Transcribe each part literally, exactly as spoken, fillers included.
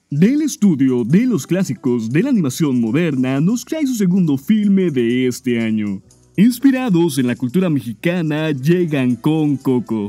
Del estudio de los clásicos de la animación moderna nos trae su segundo filme de este año. Inspirados en la cultura mexicana, llegan con Coco.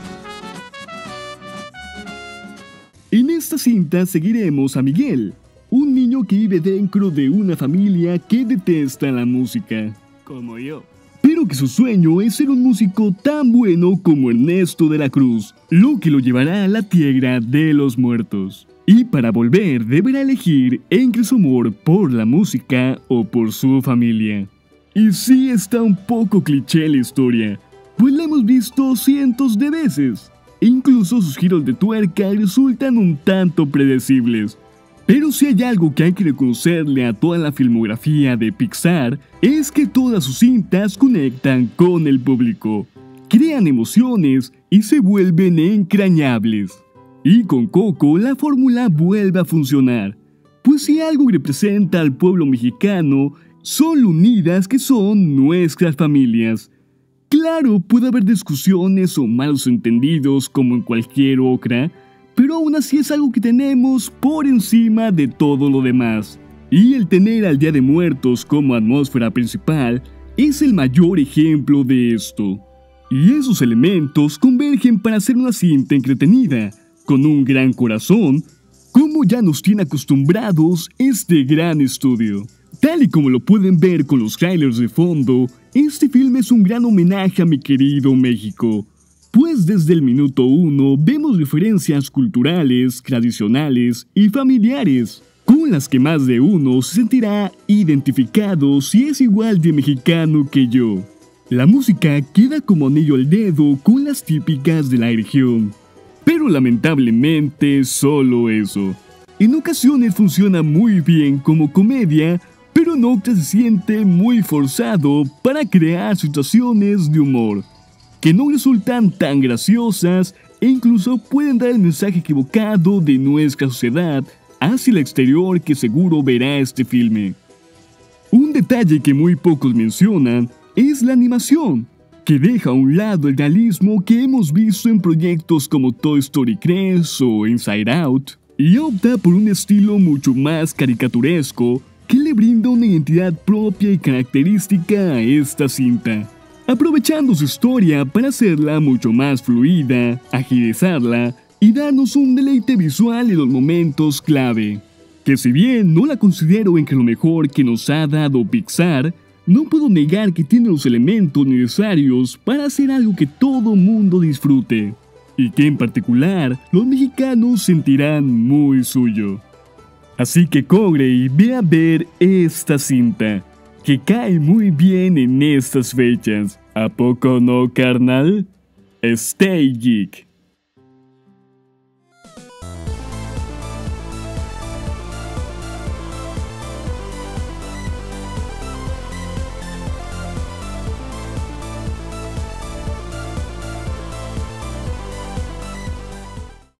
En esta cinta seguiremos a Miguel, un niño que vive dentro de una familia que detesta la música, como yo. Pero que su sueño es ser un músico tan bueno como Ernesto de la Cruz, lo que lo llevará a la tierra de los muertos. Y para volver deberá elegir entre su amor por la música o por su familia. Y sí está un poco cliché la historia, pues la hemos visto cientos de veces. E incluso sus giros de tuerca resultan un tanto predecibles. Pero si hay algo que hay que reconocerle a toda la filmografía de Pixar, es que todas sus cintas conectan con el público, crean emociones y se vuelven entrañables. Y con Coco la fórmula vuelve a funcionar, pues si algo representa al pueblo mexicano, son lo unidas que son nuestras familias. Claro, puede haber discusiones o malos entendidos como en cualquier otra, pero aún así es algo que tenemos por encima de todo lo demás. Y el tener al Día de Muertos como atmósfera principal es el mayor ejemplo de esto. Y esos elementos convergen para hacer una cinta entretenida, con un gran corazón, como ya nos tiene acostumbrados este gran estudio. Tal y como lo pueden ver con los trailers de fondo, este filme es un gran homenaje a mi querido México, pues desde el minuto uno vemos referencias culturales, tradicionales y familiares, con las que más de uno se sentirá identificado si es igual de mexicano que yo. La música queda como anillo al dedo con las típicas de la región, pero lamentablemente solo eso. En ocasiones funciona muy bien como comedia, pero en otras se siente muy forzado para crear situaciones de humor, que no resultan tan graciosas e incluso pueden dar el mensaje equivocado de nuestra sociedad hacia el exterior que seguro verá este filme. Un detalle que muy pocos mencionan es la animación, que deja a un lado el realismo que hemos visto en proyectos como Toy Story tres o Inside Out, y opta por un estilo mucho más caricaturesco que le brinda una identidad propia y característica a esta cinta, aprovechando su historia para hacerla mucho más fluida, agilizarla y darnos un deleite visual en los momentos clave. Que si bien no la considero entre lo mejor que nos ha dado Pixar, no puedo negar que tiene los elementos necesarios para hacer algo que todo mundo disfrute, y que en particular los mexicanos sentirán muy suyo. Así que corre y ve a ver esta cinta, que cae muy bien en estas fechas. ¿A poco no, carnal? Stay Geek.